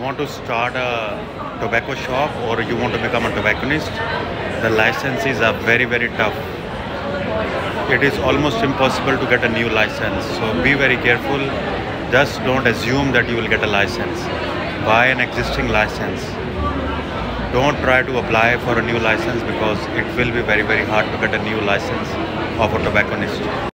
want to start a tobacco shop or you want to become a tobacconist, the licenses are very, very tough. It is almost impossible to get a new license. So be very careful. Just don't assume that you will get a license. Buy an existing license. Don't try to apply for a new license because it will be very, very hard to get a new license of a tobacconist.